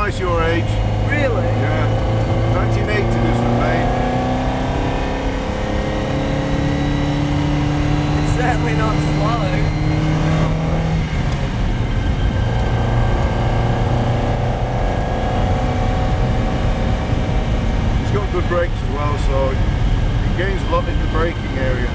twice your age. Really? Yeah. 1980 this was made. It's certainly not slow. It's got good brakes as well, so it gains a lot in the braking area.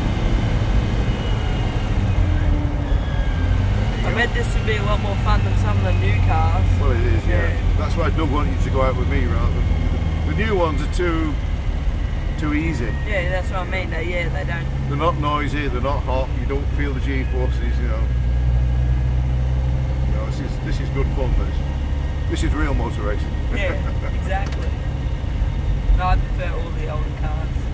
I bet this would be a lot more fun than some of the new cars. Well, it is, yeah. That's why Doug wanted you to go out with me rather than the new ones are too easy. Yeah, that's what I mean. They don't. They're not noisy. They're not hot. You don't feel the G-forces. You know, this is good fun. This is real motor racing. Yeah, exactly. No, I prefer all the older cars.